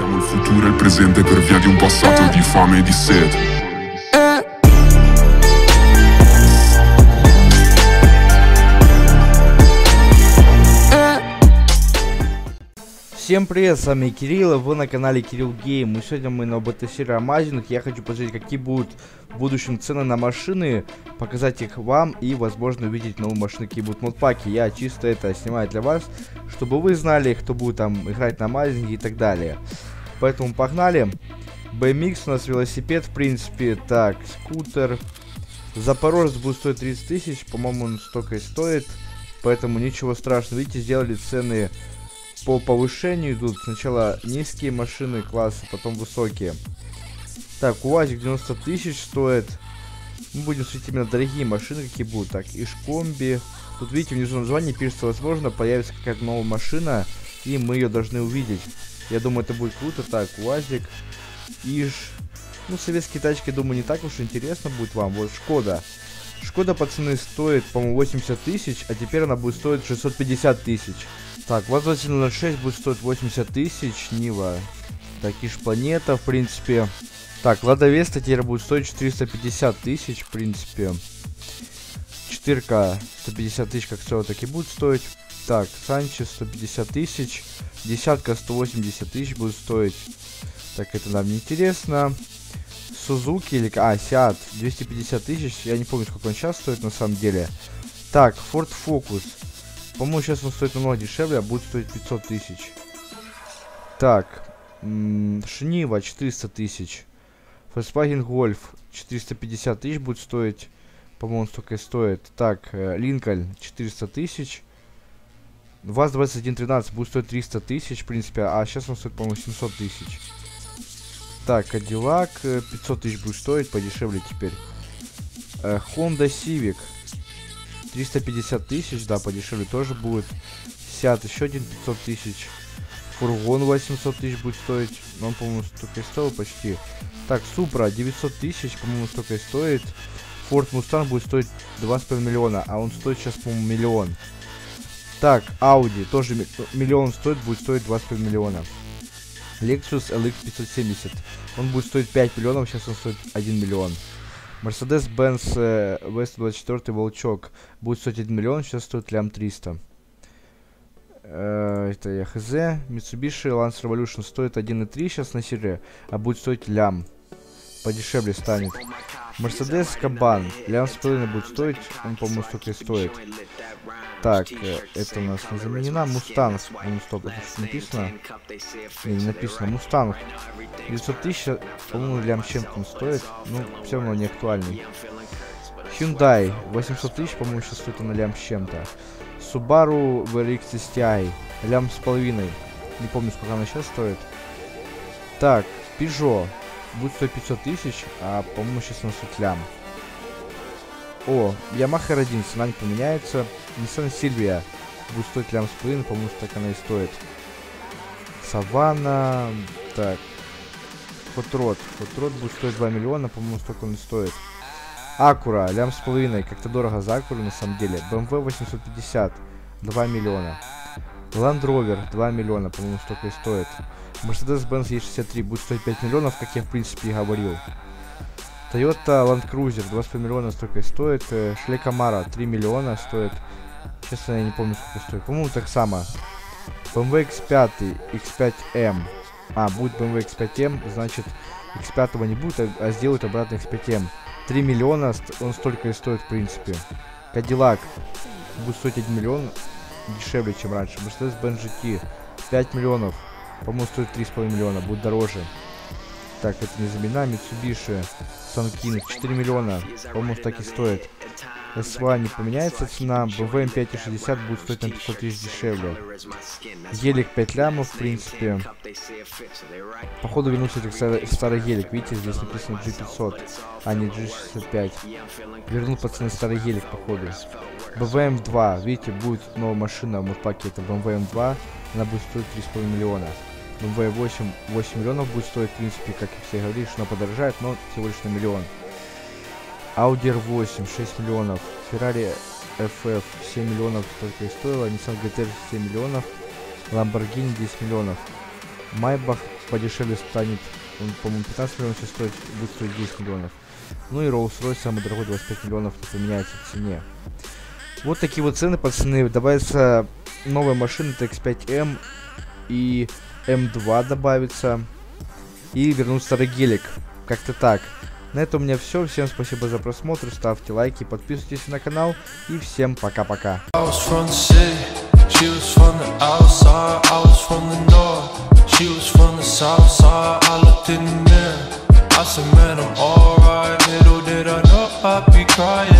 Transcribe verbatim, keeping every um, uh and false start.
Siamo il futuro e il presente per via di un passato di fame e di sete. Всем привет, с вами Кирилл, вы на канале Кирилл Гейм. И сегодня мы на БТ-серии Amazing. Я хочу посмотреть, какие будут в будущем цены на машины, показать их вам и, возможно, увидеть новые машины, какие будут модпаки. Я чисто это снимаю для вас, чтобы вы знали, кто будет там играть на Amazing и так далее. Поэтому погнали. бэ эм икс у нас велосипед, в принципе. Так, скутер. Запорожец будет стоить тридцать тысяч, по-моему, он столько и стоит. Поэтому ничего страшного. Видите, сделали цены по повышению, идут сначала низкие машины класса, потом высокие. Так, УАЗик девяносто тысяч стоит. Мы будем смотреть именно дорогие машины, какие будут. Так, Ишкомби. Тут видите, внизу название пишется, возможно, появится какая-то новая машина, и мы ее должны увидеть. Я думаю, это будет круто. Так, УАЗик, Иш. Ну, советские тачки, думаю, не так уж интересно будет вам. Вот Шкода. Шкода, пацаны, стоит, по-моему, восемьдесят тысяч, а теперь она будет стоить шестьсот пятьдесят тысяч. Так, ВАЗ двадцать ноль шесть будет стоить восемьдесят тысяч, Нива. Так, Иш Планета, в принципе. Так, Лада Веста теперь будет стоить четыреста пятьдесят тысяч, в принципе. Четырка сто пятьдесят тысяч, как все, так и будет стоить. Так, Санчес сто пятьдесят тысяч. Десятка сто восемьдесят тысяч будет стоить. Так, это нам не интересно. Сузуки или... А, Сиат двести пятьдесят тысяч. Я не помню, сколько он сейчас стоит на самом деле. Так, Ford Focus. По-моему, сейчас он стоит намного дешевле, а будет стоить пятьсот тысяч. Так, Шнива четыреста тысяч. Volkswagen Golf четыреста пятьдесят тысяч будет стоить. По-моему, он столько и стоит. Так, Линкольн четыреста тысяч. ВАЗ двадцать один тринадцать будет стоить триста тысяч, в принципе. А сейчас он стоит, по-моему, семьсот тысяч. Так, Cadillac пятьсот тысяч будет стоить, подешевле теперь. э, Honda Civic триста пятьдесят тысяч, да, подешевле тоже будет. Сиат еще один пятьсот тысяч. Фургон восемьсот тысяч будет стоить. Но он, по-моему, столько и стоил почти. Так, Супра девятьсот тысяч, по-моему, столько и стоит. Ford Mustang будет стоить два с половиной миллиона, а он стоит сейчас, по-моему, миллион. Так, Audi тоже миллион стоит, будет стоить два с половиной миллиона. Lexus эл икс пятьсот семьдесят. Он будет стоить пять миллионов, сейчас он стоит один миллион. Mercedes-Benz э, вэ сто двадцать четыре Волчок будет стоить один миллион, сейчас стоит лям триста. Э, это я хз. Mitsubishi Lancer Revolution стоит один и три сейчас на серии, а будет стоить лям. Подешевле станет. Mercedes Кабан лям с половиной будет стоить, он, по-моему, столько и стоит. Так, э, это у нас не заменена. Мустанг. Ну, стоп, это что написано? Не, не написано. Мустанг. девятьсот тысяч, по-моему, лям чем-то он стоит. Ну, все равно не актуальный. Hyundai. восемьсот тысяч, по-моему, сейчас стоит на лям с чем-то. Subaru ви ар икс эс ти ай. Лям с половиной. Не помню, сколько она сейчас стоит. Так, Peugeot. Будет стоить пятьсот тысяч, а, по-моему, сейчас она стоит лям. О, Yamaha эр один, цена не поменяется. Nissan Silvia будет стоить лям с половиной, по-моему, так она и стоит. Саванна. Так. Хотрод. Хотрод будет стоить два миллиона, по-моему, столько он и стоит. Акура, лям с половиной. Как-то дорого за Акуру, на самом деле. бэ эм вэ восемьсот пятьдесят, два миллиона. Land Rover, два миллиона, по-моему, столько и стоит. Mercedes-Benz и шестьдесят три будет стоить пять миллионов, как я, в принципе, и говорил. Toyota Land Cruiser два с половиной миллиона столько и стоит. Шли Камара три миллиона стоит. Честно, я не помню, сколько стоит. По-моему, так само. бэ эм вэ икс пять, икс пять эм. А, будет бэ эм вэ икс пять эм, значит, икс пять не будет, а, а сделают обратно икс пять эм. три миллиона, он столько и стоит, в принципе. Cadillac будет стоить один миллион, дешевле, чем раньше. Mercedes-Benz джи ти пять миллионов. По-моему, стоит три с половиной миллиона, будет дороже. Так, это не замена. Mitsubishi Sunking четыре миллиона, по-моему, так и стоит. эс два не поменяется цена. бэ эм вэ эм пять шестьдесят будет стоить на пятьсот тысяч дешевле. Гелик пять лямов, в принципе. Походу вернулся этот старый гелик. Видите, здесь написано джи пятьсот, а не джи шестьдесят пять. Вернул пацаны старый гелик, походу. бэ эм вэ эм два, видите, будет новая машина в модпаке. Это бэ эм вэ эм два. Она будет стоить три с половиной миллиона. бэ эм вэ восемь, восемь миллионов будет стоить, в принципе, как и все говорили, что она подорожает, но всего лишь на миллион. Audi эр восемь, шесть миллионов. Ferrari эф эф семь миллионов только и стоила. Nissan джи ти ар семь миллионов. Lamborghini десять миллионов. Maybach подешевле станет, он, по-моему, пятнадцать миллионов сейчас стоит, будет стоить десять миллионов. Ну и Rolls-Royce самый дорогой двадцать пять миллионов, не поменяется в цене. Вот такие вот цены, пацаны. Добавится новая машина Т Икс пять М и М два добавится. И вернут старый гелик. Как-то так. На этом у меня все. Всем спасибо за просмотр. Ставьте лайки, подписывайтесь на канал. И всем пока-пока. I said, man, I'm alright. Little did I know I'd be crying.